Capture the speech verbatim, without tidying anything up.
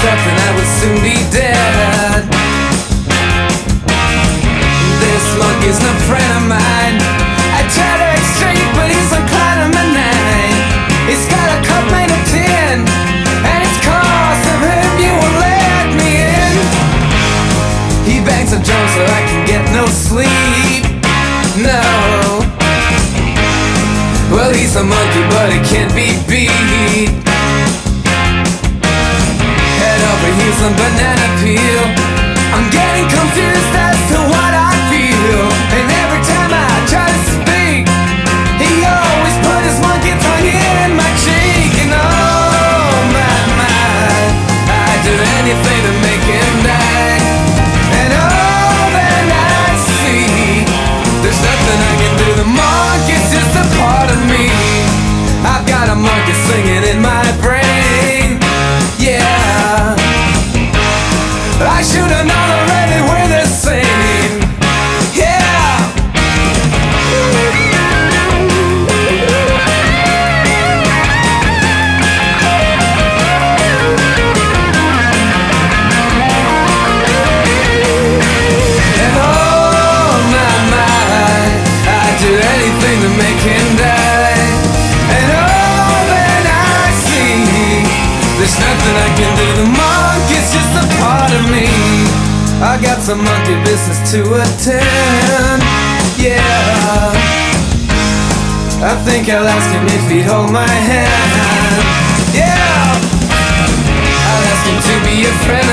up and I would soon be dead. This monkey's no friend of mine. I try to act straight, but he's inclined to my nine. He's got a cup made of tin, and it's cause of him you won't let me in. He bangs a drum so I can get no sleep. No. Well, he's a monkey, but he can't be beat. Head over heels on banana peel. I'm getting confused as to what I feel. And every time I try to speak, he always put his monkey tongue in my cheek. And oh my, my, I'd do anything to make him die. And oh, then I see there's nothing I can do. The monkey's just a part of me. I've got a monkey singing in my brain. Yeah, I should have known already we're the same. Yeah. And oh my, my, I'd do anything to make him die. And oh, then I see there's nothing I can do. The monkey's just a part of me. I got some monkey business to attend. Yeah, I think I'll ask him if he'd hold my hand. Yeah, I'll ask him to be a friend.